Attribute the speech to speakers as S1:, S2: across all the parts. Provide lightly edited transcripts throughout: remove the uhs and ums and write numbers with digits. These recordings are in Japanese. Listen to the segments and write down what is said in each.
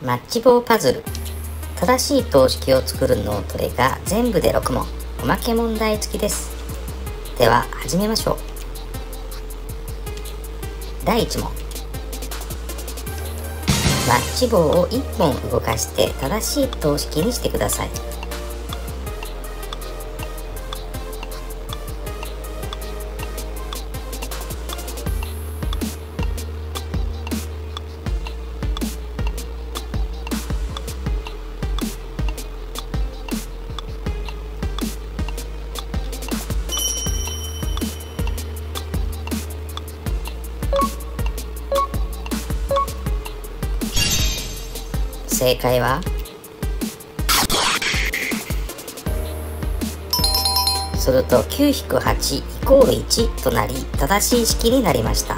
S1: マッチ棒パズル。正しい等式を作る脳トレが全部で6問。おまけ問題付きです。では始めましょう。第1問。マッチ棒を1本動かして正しい等式にしてください。正解はすると 9-8=1 となり正しい式になりました。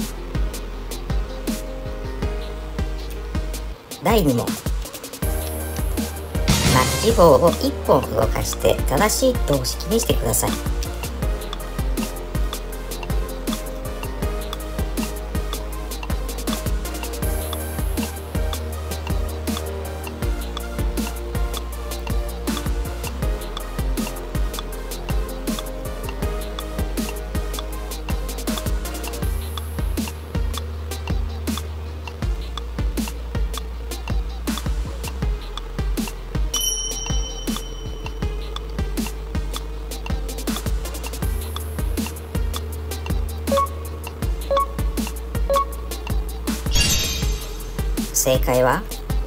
S1: 第2問。マッチ棒を1本動かして正しい等式にしてください。正解は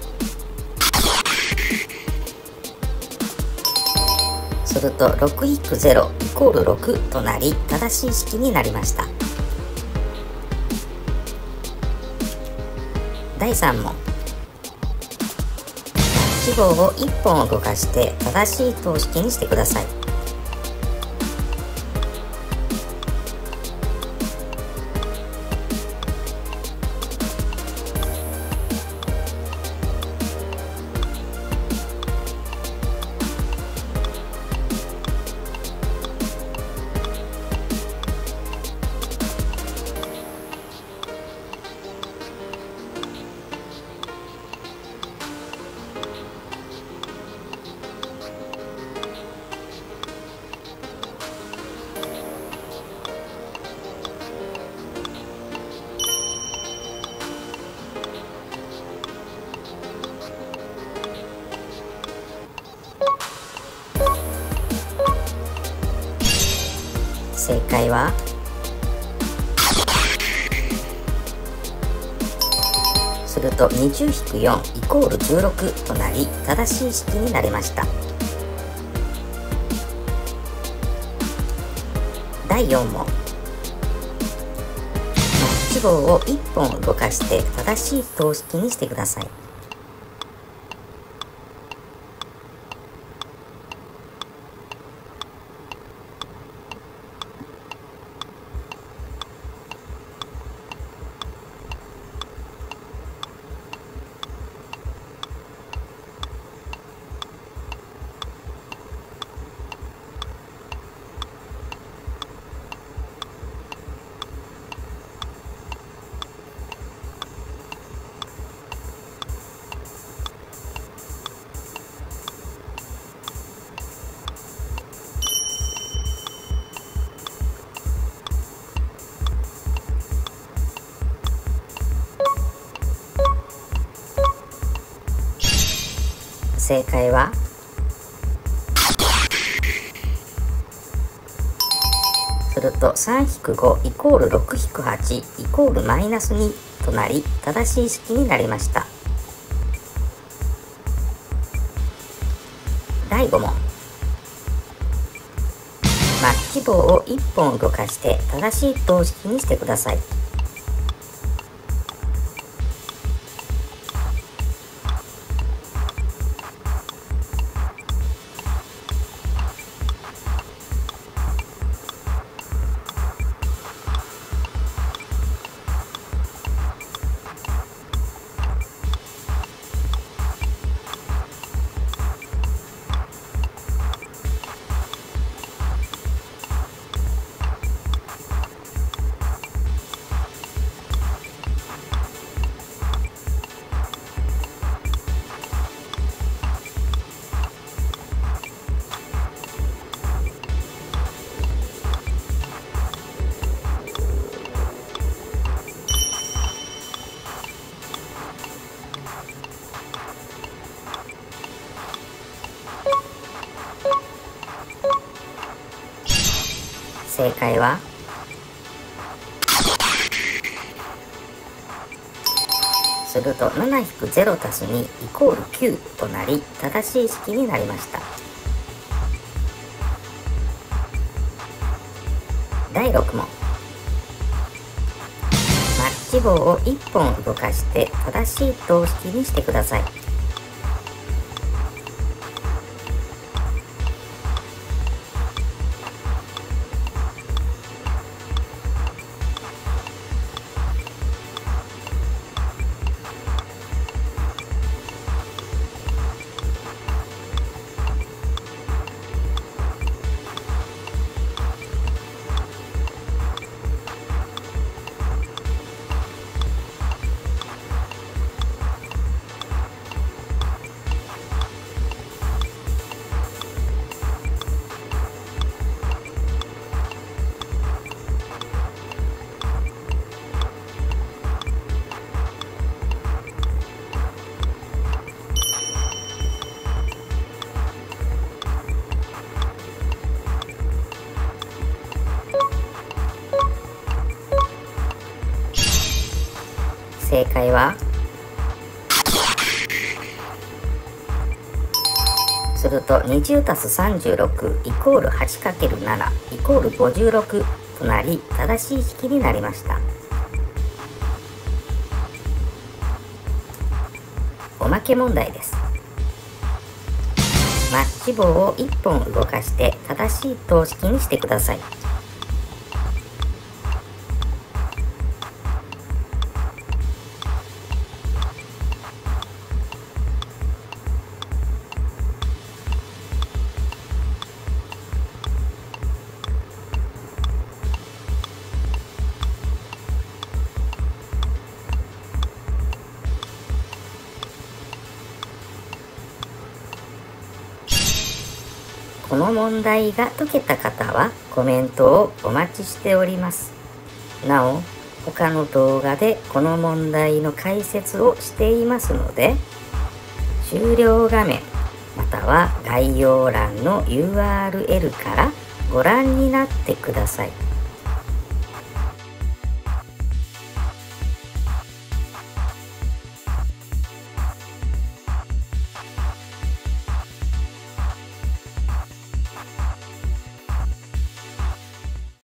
S1: すると 6-0=6 となり正しい式になりました。第3問。マッチ棒を1本動かして正しい等式にしてください。正解はすると 20-4=16 となり正しい式になりました。第4問。マッチ棒を1本動かして正しい等式にしてください。正解はすると 3-5=6-8=−2 となり正しい式になりました。第5問。マッチ棒を1本動かして正しい等式にしてください。 正解はすると 7-0 足す2イコール9となり正しい式になりました。第6問。マッチ棒を1本動かして正しい等式にしてください。正解はすると 20+36 イコール 8×7 イコール56となり正しい式になりました。おまけ問題です。マッチ棒を1本動かして正しい等式にしてください。この問題が解けた方はコメントをお待ちしております。なお、他の動画でこの問題の解説をしていますので、終了画面または概要欄の URL からご覧になってください。